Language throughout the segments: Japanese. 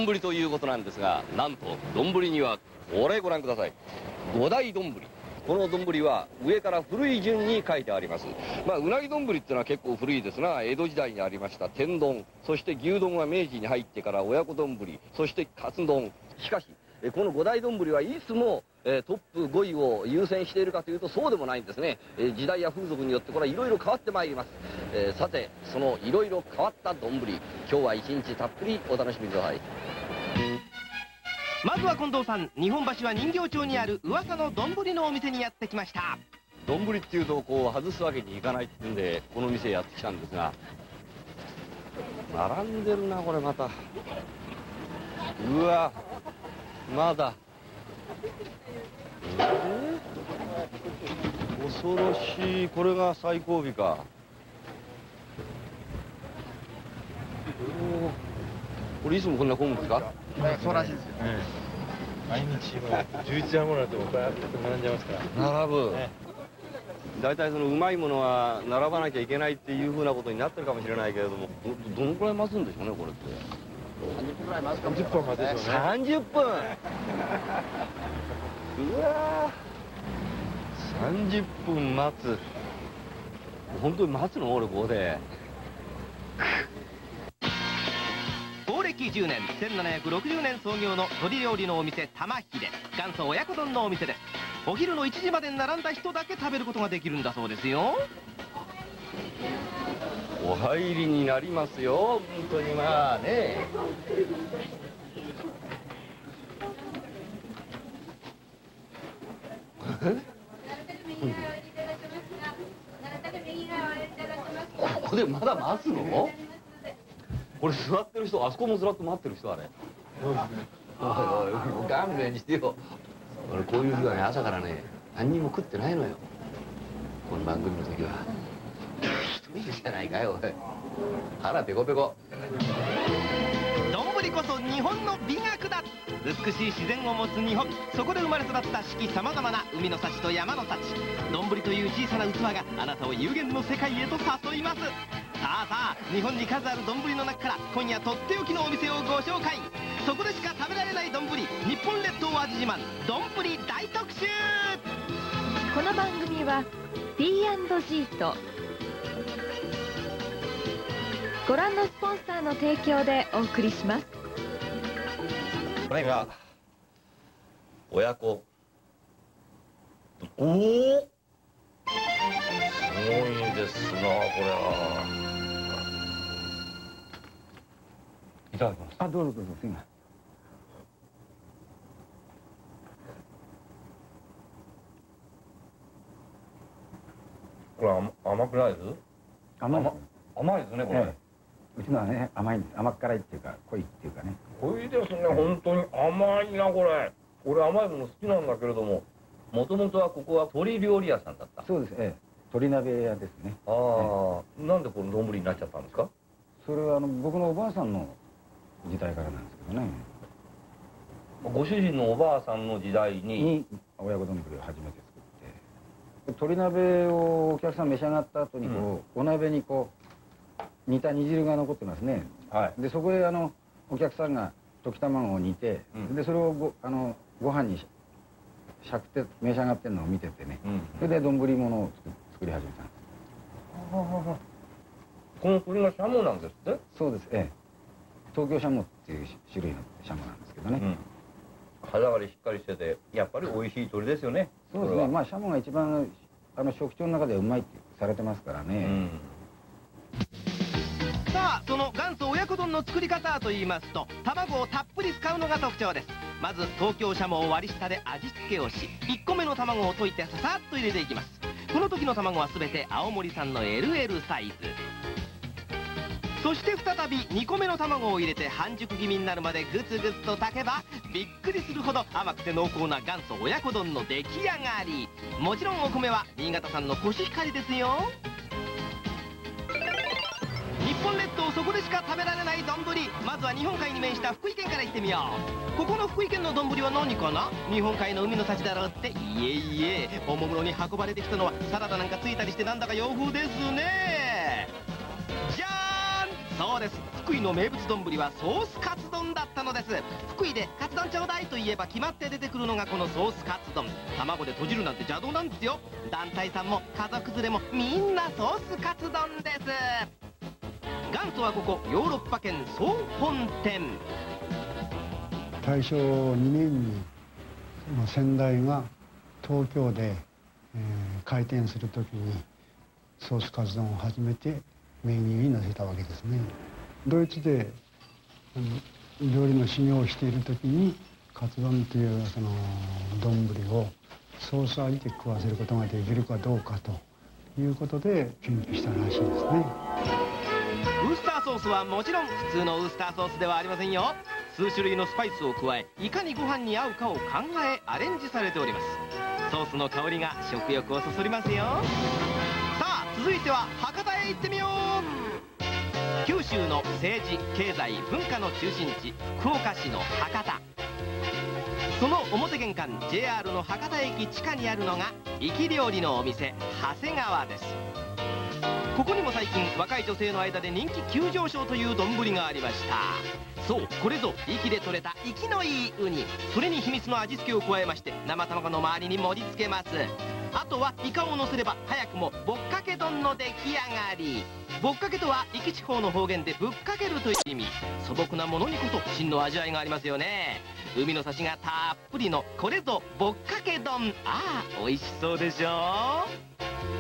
丼ということなんですが、なんと丼にはこれご覧ください。五大丼。この丼は上から古い順に書いてあります。うなぎ丼っていうのは結構古いですが、江戸時代にありました天丼、そして牛丼は明治に入ってから親子丼、そしてカツ丼。しかしこの五大丼はいつもトップ5位を優先しているかというとそうでもないんですね。時代や風俗によってこれはいろいろ変わってまいります。さてそのいろいろ変わった丼、今日は一日たっぷりお楽しみください。 まずは近藤さん、日本橋は人形町にある噂の丼のお店にやってきました。 丼っていうとこう外すわけにいかないっていうんでこの店やってきたんですが、並んでるなこれまた。うわまだ恐ろしい。これが最後尾か。これいつもこんな混むんですか？ そうらしいですよ。毎日11時半頃になってもバーッと並んじゃいますから。 並ぶ。大体そのうまいものは並ばなきゃいけないっていうふうなことになってるかもしれないけれども、どのくらい待つんでしょうねこれって。 30分ぐらい待つかもしれない。30分待つでしょうね。 30分。うわ30分待つ。本当に待つの俺ここで。 法暦10年1760年創業の鶏料理のお店玉秀、元祖親子丼のお店です。お昼の1時まで並んだ人だけ食べることができるんだそうですよ。 お入りになりますよ。本当にまあね。ここでまだ待つの？これ座ってる人、あそこもずらっと待ってる人あれ。そうですね。おいおい勘弁してよ。俺こういう日はね朝からね何にも食ってないのよ。この番組の時は。一人じゃないかよおい。腹ペコペコ。 丼こそ日本の美学だ。美しい自然を持つ日本、そこで生まれ育った四季さまざまな海の幸と山の幸。丼という小さな器があなたを有限の世界へと誘います。さあ日本に数ある丼の中から今夜とっておきのお店をご紹介。そこでしか食べられない丼、日本列島味自慢丼大特集。 この番組は P&G とご覧のスポンサーの提供でお送りします。 これが親子。おお、すごいですなこれは。いただきます。 あ、どうぞどうぞ。すいません。 これ甘くないです？ 甘いです。 甘いですねこれ。 うちのはね甘いんです。甘辛いっていうか濃いっていうかね。 濃いですね本当に。甘いなこれ。俺甘いもの好きなんだけれども、もともとはここは鶏料理屋さんだった。 そうです。鶏鍋屋ですね。 ああ、なんでこの丼になっちゃったんですか？ それは僕のおばあさんの時代からなんですけどね。 ご主人のおばあさんの時代に親子丼を初めて作って、鶏鍋をお客さん召し上がった後にお鍋に煮た煮汁が残ってますね。でそこへお客さんが溶き卵を煮て、でそれをご飯にしゃくって召し上がってるのを見ててね、それで丼物を作り始めたんです。 この鶏がシャモなんですって？ そうです。東京シャモっていう種類のシャモなんですけどね。 歯触りしっかりしててやっぱり美味しい鶏ですよね。 そうですね。まあシャモが一番食調の中でうまいってされてますからね。 さあその元祖親子丼の作り方といいますと、卵をたっぷり使うのが特徴です。まず東京シャモを割り下で味付けをし、1個目の卵を溶いてささっと入れていきます。この時の卵は全て青森産の LL サイズ。そして再び2個目の卵を入れて半熟気味になるまでグツグツと炊けば、びっくりするほど甘くて濃厚な元祖親子丼の出来上がり。もちろんお米は新潟産のコシヒカリですよ。日本列島そこでしか食べられない丼。まずは日本海に面した福井県から行ってみよう。ここの福井県の丼は何かな？日本海の海の幸だろうって。いえいえ、おもむろに運ばれてきたのはサラダなんかついたりしてなんだか洋風ですね。じゃーん、そうです、福井の名物丼はソースカツ丼だったのです。 。福井でカツ丼ちょうだいと言えば決まって出てくるのがこのソースカツ丼。卵で閉じるなんて邪道なんですよ。団体さんも家族連れもみんなソースカツ丼です。元祖はここヨーロッパ圏総本店。 大正2年に先代が東京で、開店する時にソースカツ丼を初めてメニューに載せたわけですね。ドイツで料理の修行をしている時にカツ丼というその丼をソース味で食わせることができるかどうかということで研究したらしいですね。 ウスターソースはもちろん普通のウスターソースではありませんよ。数種類のスパイスを加え、いかにご飯に合うかを考えアレンジされております。ソースの香りが食欲をそそりますよ。さあ続いては博多へ行ってみよう。九州の政治経済文化の中心地福岡市の博多。その表玄関 JR の博多駅地下にあるのが粋料理のお店長谷川です。ここにも最近若い女性の間で人気急上昇という丼がありました。そう、これぞ粋で採れた粋のいいウニ。それに秘密の味付けを加えまして生卵の周りに盛り付けます。あとはイカを乗せれば早くもぼっかけ丼の出来上がり。ぼっかけとは壱岐地方の方言でぶっかけるという意味。素朴なものにこそ真の味わいがありますよね。海の幸がたっぷりのこれぞぼっかけ丼。ああ、美味しそうでしょう。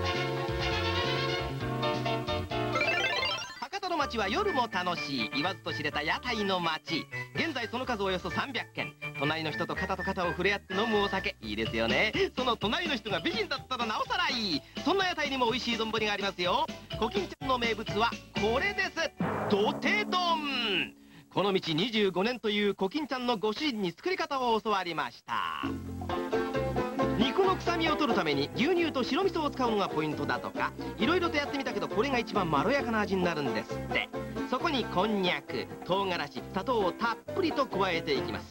博多の街は夜も楽しい言わずと知れた屋台の街。現在その数およそ300軒。隣の人と肩と肩を触れ合って飲むお酒いいですよね。その隣の人が美人だったらなおさらいい。そんな屋台にも美味しい丼がありますよ。コキンちゃんの名物はこれです。土手丼。この道25年というコキンちゃんのご主人に作り方を教わりました。肉の臭みを取るために牛乳と白味噌を使うのがポイントだとか。いろいろとやってみたけどこれが一番まろやかな味になるんですって。そこにこんにゃく、唐辛子、砂糖をたっぷりと加えていきます。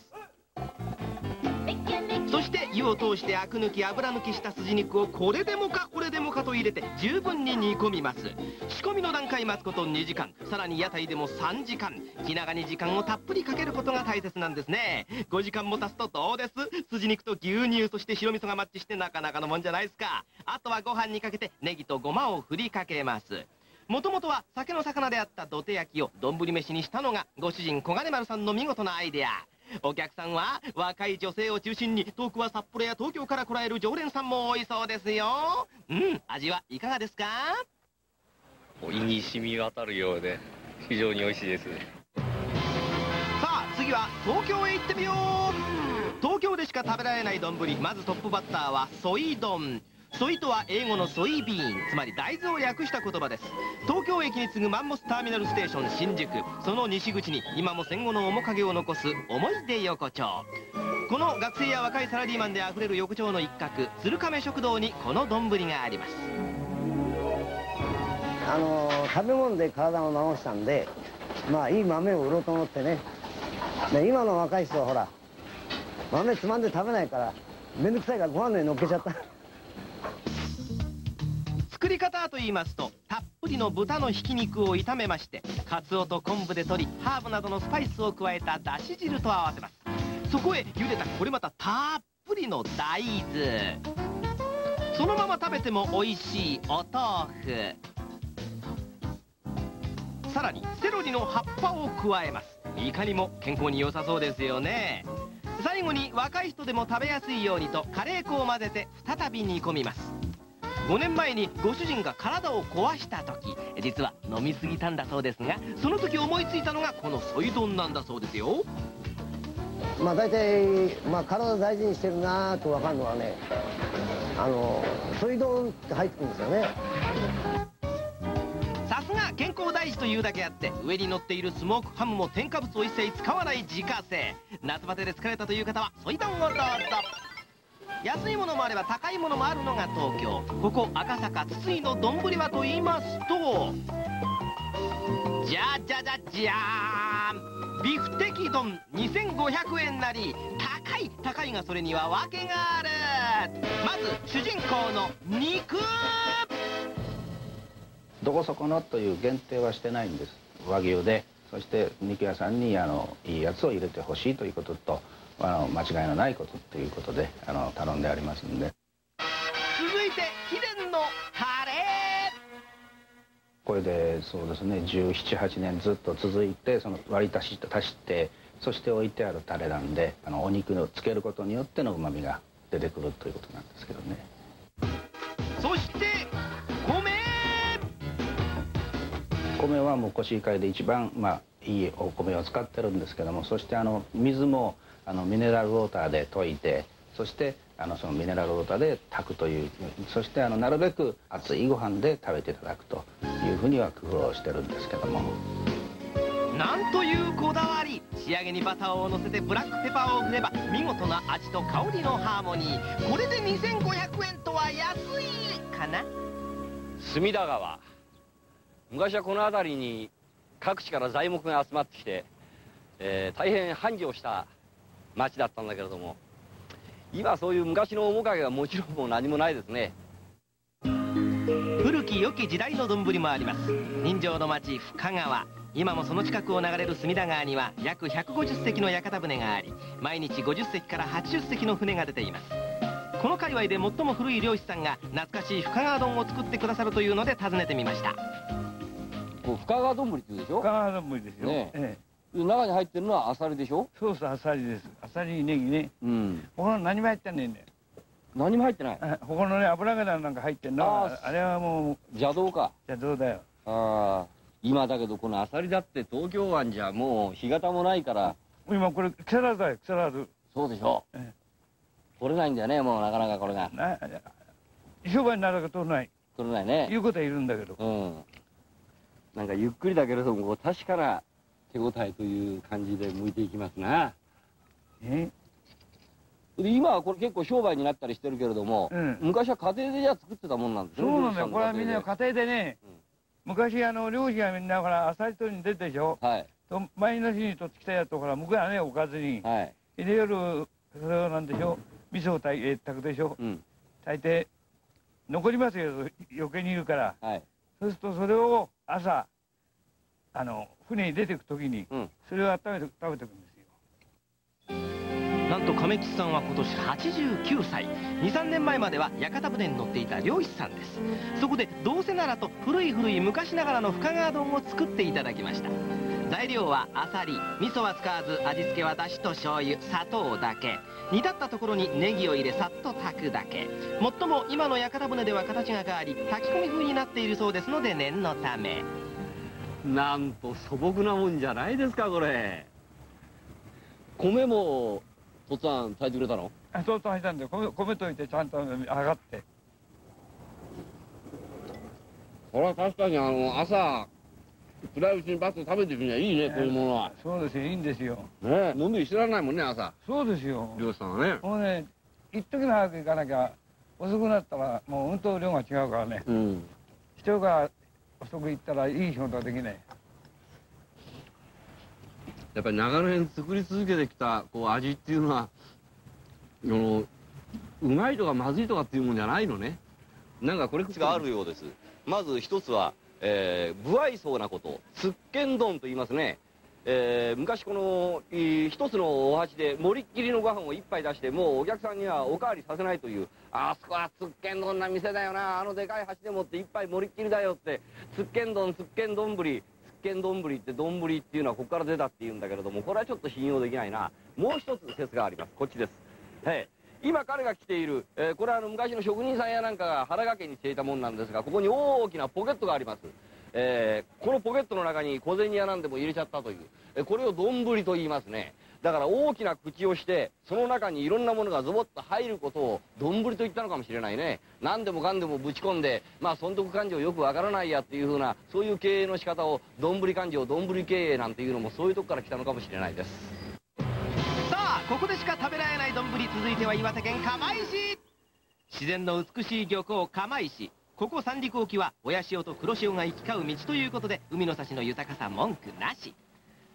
そして湯を通してアク抜き油抜きした筋肉をこれでもかこれでもかと入れて十分に煮込みます。仕込みの段階待つこと2時間、さらに屋台でも3時間。気長に時間をたっぷりかけることが大切なんですね。5時間も経つとどうです？筋肉と牛乳、そして白味噌がマッチしてなかなかのもんじゃないですか。あとはご飯にかけてネギとごまを振りかけます。もともとは酒の魚であった土手焼きを丼飯にしたのがご主人小金丸さんの見事なアイデア。お客さんは若い女性を中心に遠くは札幌や東京から来られる常連さんも多いそうですよ。味はいかがですか？ 胃に染み渡るようで非常に美味しいです。 さあ次は東京へ行ってみよう。東京でしか食べられない丼。まずトップバッターはソイ丼。ソイとは英語のソイビーン、つまり大豆を略した言葉です。東京駅に次ぐマンモスターミナルステーション新宿、その西口に今も戦後の面影を残す思い出横丁。この学生や若いサラリーマンであふれる横丁の一角、鶴亀食堂にこの丼があります。 食べ物で体を治したんで、いい豆を売ろうと思ってね。今の若い人はほら豆つまんで食べないからめんどくさいからご飯の上に乗っけちゃった。 作り方と言いますと、たっぷりの豚のひき肉を炒めまして、カツオと昆布で取りハーブなどのスパイスを加えただし汁と合わせます。そこへ茹でたこれまたたっぷりの大豆。そのまま食べても美味しいお豆腐。さらにセロリの葉っぱを加えます。いかにも健康に良さそうですよね。最後に若い人でも食べやすいようにとカレー粉を混ぜて再び煮込みます。5年前にご主人が体を壊した時、実は飲みすぎたんだそうですが、その時思いついたのがこのソイ丼なんだそうですよ。 大体体大事にしてるなぁと分かるのはね、ソイ丼って入ってくるんですよね。 さすが健康大事というだけあって、上に乗っているスモークハムも添加物を一切使わない自家製。夏バテで疲れたという方はソイ丼をどうぞ。安いものもあれば高いものもあるのが東京。ここ赤坂筒井の丼はと言いますと、じゃじゃじゃじゃーん、ビフテキ丼2500円なり。高いがそれには訳がある。まず主人公の肉。 どこそこのという限定はしてないんです。和牛でそして肉屋さんにいいやつを入れてほしいということと間違いのないことということで頼んでありますんで。 続いて秘伝のタレ。 これでそうですね17、18年ずっと続いて割り足してそして置いてあるタレなんでお肉をつけることによってのうまみが出てくるということなんですけどね。 そして米はもうコシヒカリで一番いいお米を使ってるんですけども、そして水もミネラルウォーターで溶いて、そしてそのミネラルウォーターで炊くという、そしてなるべく熱いご飯で食べていただくというふうには工夫をしてるんですけども。 なんというこだわり。仕上げにバターをのせてブラックペパーを振れば見事な味と香りのハーモニー。これで2500円とは安いかな。 隅田川、昔はこの辺りに各地から材木が集まってきて、大変繁盛した町だったんだけれども、今そういう昔の面影はもちろんもう何もないですね。 古き良き時代の丼もあります。人情の町深川。今もその近くを流れる隅田川には約150隻の屋形船があり、毎日50隻から80隻の船が出ています。この界隈で最も古い漁師さんが懐かしい深川丼を作ってくださるというので訪ねてみました。 深川丼って言うでしょ。 深川丼ですよ、 ね。中に入ってるのはアサリでしょ。 そうそう、アサリです。アサリ、ネギね。他の何も入ってねえんだよ。 何も入ってない。 他のね、油柄なんか入ってんの。あれはもう邪道か。 邪道だよ。 今だけどこのアサリだって東京湾じゃもう干潟もないから。 今これ木更津だよ、木更津。 そうでしょ。取れないんだよね、もうなかなかこれが。 商売になるから取れない。 取れないね。 いうことはいるんだけど。 なんかゆっくりだけれども確かな手応えという感じで向いていきますな。で今はこれ結構商売になったりしてるけれども、昔は家庭でじゃあ作ってたもんなんですね。 そうなんだよ。これはみんな家庭でね、昔漁師がみんなほらアサリ取りに出てでしょ。前の日に取ってきたやつとほら向こうはねおかずに入れ夜それをなんでしょ、味噌を炊くでしょ。炊いて残りますよ、余計にいるから。そうするとそれを朝船に出てく時にそれを温めて食べてくんですよ。 なんと亀吉さんは今年89歳。23年前までは屋形船に乗っていた漁師さんです。そこでどうせならと古い昔ながらの深川丼を作っていただきました。材料はアサリ、味噌は使わず味付けはだしと醤油、砂糖だけ。煮立ったところにネギを入れさっと炊くだけ。もっとも今の屋形船では形が変わり炊き込み風になっているそうですので念のため。 なんと素朴なもんじゃないですかこれ。米もとっつぁん炊いてくれたの？ そう炊いたんで米といてちゃんと上がって。 これは確かに朝暗いうちにバッと食べていくにはいいね、こういうものは。 そうですよ、いいんですよ。 ね、のんびりしてられないもんね、朝。 そうですよ。 漁師さんはね。 もうね、一時の早く行かなきゃ遅くなったらもう運動量が違うからね。人が遅く行ったらいい仕事はできない。 やっぱり長年作り続けてきた味っていうのはうまいとかまずいとかっていうもんじゃないのね。なんかこれがあるようです。まず一つは、不愛想なこと、つっけん丼と言いますね。昔この一つのお箸で盛りっきりのご飯を一杯出してもうお客さんにはおかわりさせないという、あそこはつっけん丼な店だよな、でかい箸でもって一杯盛りっきりだよって、つっけん丼、つっけん丼って丼っていうのはここから出たっていうんだけれども、これはちょっと信用できないな。もう一つ説があります。こっちです。今彼が着ている、これは昔の職人さんやなんかが腹掛けにしていたもんなんですが、ここに大きなポケットがあります。このポケットの中に小銭やなんでも入れちゃったという、これを丼と言いますね。だから大きな口をしてその中にいろんなものがゾボッと入ることを丼と言ったのかもしれないね。何でもかんでもぶち込んで損得勘定よくわからないやっていうふうな、そういう経営の仕方を丼勘定、丼経営なんていうのもそういうとこから来たのかもしれないです。 さあここでしか食べられない丼、続いては岩手県釜石。自然の美しい漁港釜石。ここ三陸沖は親潮と黒潮が行き交う道ということで海の幸の豊かさ文句なし。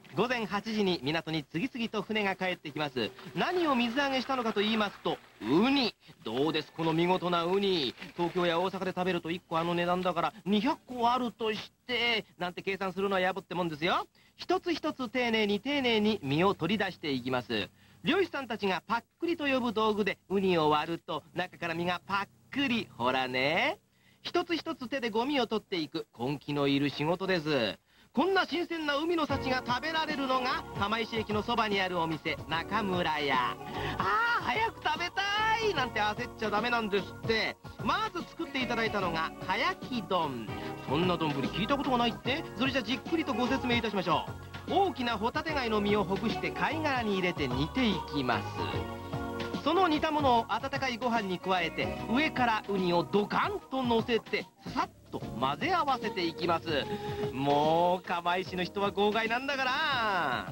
午前8時に港に次々と船が帰ってきます。何を水揚げしたのかと言いますと、ウニ。どうです、この見事なウニ。東京や大阪で食べると1個あの値段だから200個あるとしてなんて計算するのはやぶってもんですよ。一つ一つ丁寧に身を取り出していきます。漁師さんたちがパックリと呼ぶ道具でウニを割ると中から身がパックリ。ほらね、一つ一つ手でゴミを取っていく根気のいる仕事です。こんな新鮮な海の幸が食べられるのが釜石駅のそばにあるお店、中村屋。早く食べたいなんて焦っちゃダメなんですって。まず作っていただいたのがかやき丼。そんな丼聞いたことがないって？それじゃじっくりとご説明いたしましょう。大きなホタテ貝の身をほぐして貝殻に入れて煮ていきます。その煮たものを温かいご飯に加えて上からウニをドカンと乗せてささっと混ぜ合わせていきます。もう釜石の人は豪快なんだから。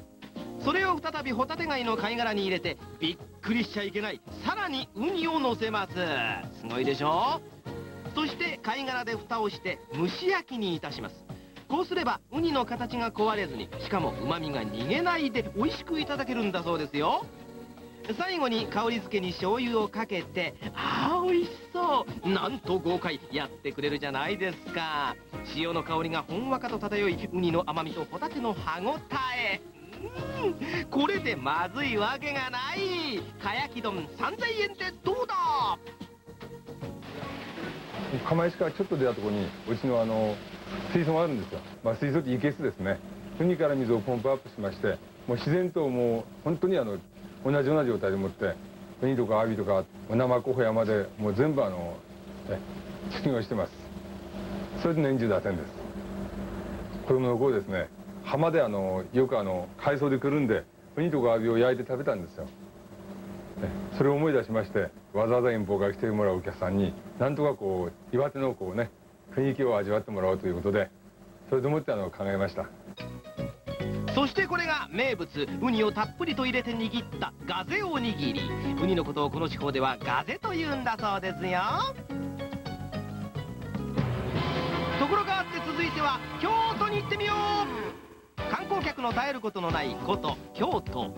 それを再びホタテ貝の貝殻に入れてびっくりしちゃいけない、さらにウニを乗せます。すごいでしょ。そして貝殻で蓋をして蒸し焼きにいたします。こうすればウニの形が壊れずに、しかも旨味が逃げないで美味しくいただけるんだそうですよ。最後に香り付けに醤油をかけて、美味しそう。なんと豪快、やってくれるじゃないですか。塩の香りがほんわかと漂い、ウニの甘みとホタテの歯ごたえ。これでまずいわけがない。かやき丼3000円でどうだ。 釜石からちょっと出たところにうちの水槽があるんですよ。水槽って生けすですね。海から水をポンプアップしまして、もう自然ともう本当に同じような状態でもってウニとかアワビとかナマコホヤまでもう全部畜業してます。それで年中打線です。子供の頃ですね、浜でよく海藻でくるんでウニとかアワビを焼いて食べたんですよ。それを思い出しまして、わざわざ遠方から来てもらうお客さんになんとか岩手の雰囲気を味わってもらおうということで、それでもって考えました。 そしてこれが名物、ウニをたっぷりと入れて握ったガゼおにぎり。ウニのことをこの地方ではガゼというんだそうですよ。ところがあって続いては京都に行ってみよう。観光客の絶えることのない古都京都。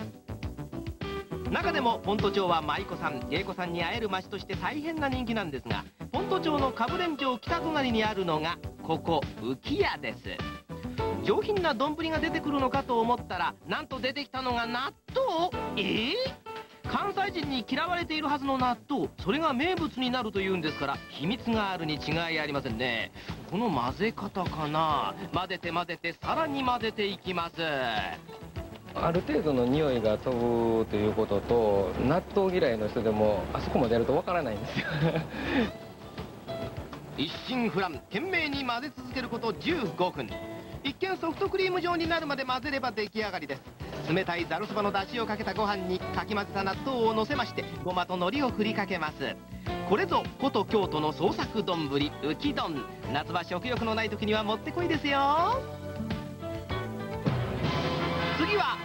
中でも本都町は舞妓さん芸妓さんに会える街として大変な人気なんですが、本都町のかぶれん町北隣にあるのがここ浮屋です。上品な丼が出てくるのかと思ったら、なんと出てきたのが納豆。関西人に嫌われているはずの納豆、それが名物になるというんですから、秘密があるに違いありませんね。この混ぜ方かな。混ぜてさらに混ぜていきます。 ある程度の匂いが飛ぶということと、納豆嫌いの人でもあそこまでやるとわからないんですよ。 一心不乱懸命に混ぜ続けること15分。一見ソフトクリーム状になるまで混ぜれば出来上がりです。冷たいざるそばの出汁をかけたご飯にかき混ぜた納豆をのせまして、ごまと海苔を振りかけます。これぞ古都京都の創作丼浮き丼。夏場食欲のない時にはもってこいですよ。次は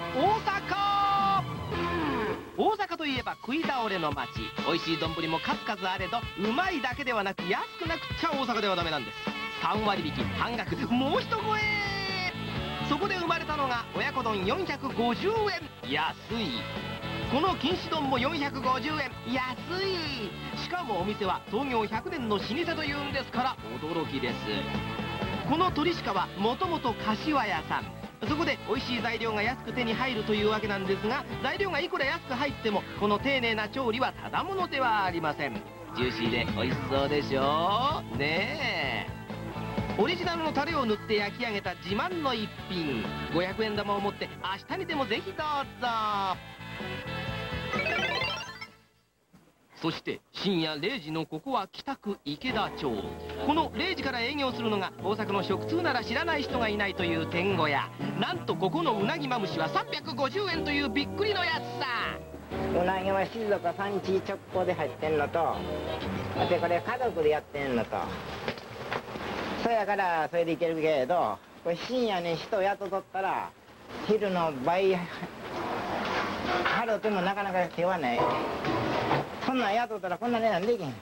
大阪といえば食い倒れの街。美味しい丼も数々あれど、うまいだけではなく安くなくっちゃ大阪ではダメなんです。3割引き、半額、もう一超え。そこで生まれたのが親子丼450円。安い。この錦糸丼も450円。安い。しかもお店は創業100年の老舗というんですから驚きです。この鳥鹿はもともと柏屋さん。そこで美味しい材料が安く手に入るというわけなんですが、材料がいくら安く入ってもこの丁寧な調理はただものではありません。ジューシーで美味しそうでしょうねえ。オリジナルのタレを塗って焼き上げた自慢の一品。500円玉を持って明日にでもぜひどうぞ。そして深夜0時のここは北区池田町。この0時から営業するのが大阪の食通なら知らない人がいないという天小屋。なんとここのうなぎまむしは350円というびっくりのやつさ。 うなぎは静岡産地直行で入ってんのと、でこれ家族でやってんのと、そやからそれでいけるけれど、これ深夜に人雇っとったら昼の倍払ってもなかなか手はない。そんなん雇ったらこんな値段できへん。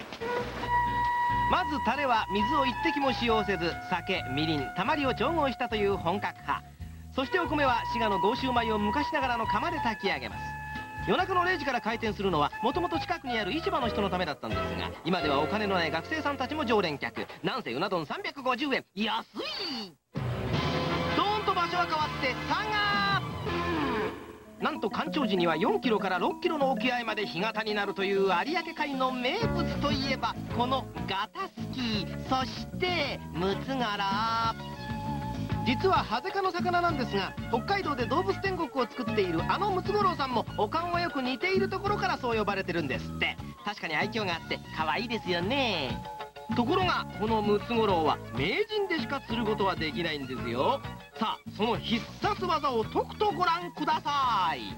まずタレは水を一滴も使用せず、酒、みりん、たまりを調合したという本格派。 そしてお米は滋賀の甲州米を昔ながらの釜で炊き上げます。夜中の0時から開店するのはもともと近くにある市場の人のためだったんですが、今ではお金のない学生さんたちも常連客。なんせうな丼350円、安い。ドーンと場所は変わって佐賀。なんと干潮時には4キロから6キロの沖合まで干潟になるという有明海の名物といえばこのガタスキ、そしてムツゴロウ。実はハゼ科の魚なんですが、北海道で動物天国を作っているあのムツゴロウさんもお顔がよく似ているところからそう呼ばれてるんですって。確かに愛嬌があって可愛いですよね。ところがこのムツゴロウは名人でしか釣ることはできないんですよ。さあその必殺技をとくとご覧ください。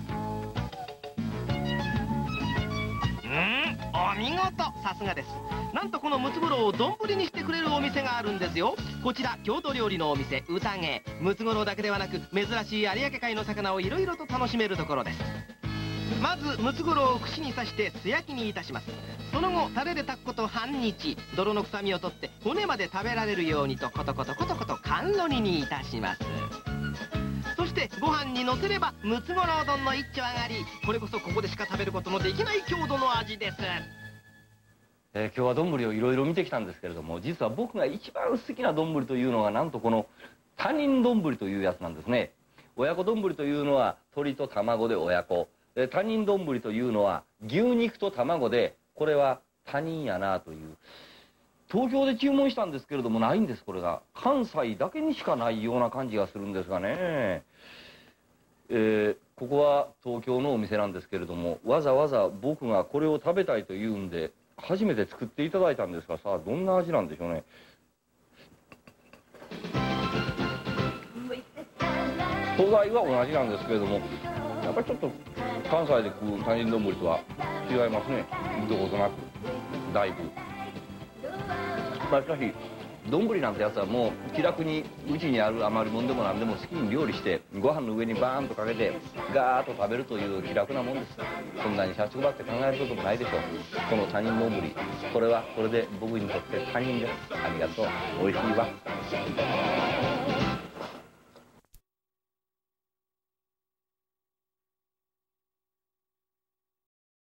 お見事、さすがです。なんとこのムツゴロウを丼にしてくれるお店があるんですよ。こちら郷土料理のお店宴。ムツゴロウだけではなく珍しい有明海の魚をいろいろと楽しめるところです。まずムツゴロウを串に刺して素焼きにいたします。その後タレで炊くこと半日、泥の臭みを取って骨まで食べられるようにとコトコトコトコト甘露煮にいたします。そしてご飯にのせればムツゴロウ丼の一丁上がり。これこそここでしか食べることのできない郷土の味です。 今日は丼をいろいろ見てきたんですけれども、実は僕が一番好きな丼というのがなんとこの他人丼というやつなんですね。親子丼というのは鶏と卵で親子、他人丼というのは牛肉と卵で、これは他人やなという。東京で注文したんですけれどもないんです。これが関西だけにしかないような感じがするんですがね。ここは東京のお店なんですけれども、わざわざ僕がこれを食べたいというんで初めて作っていただいたんですが、さあどんな味なんでしょうね。素材は同じなんですけれども、やっぱりちょっと関西で食う他人丼とは違いますね。どことなくだいぶ。まあしかし丼なんてやつはもう気楽にうちにある余りもんでも何でも好きに料理してご飯の上にバーンとかけてガーッと食べるという気楽なもんです。そんなに社畜ばって考えることもないでしょう。この他人丼、これはこれで僕にとって他人です。ありがとう、おいしいわ。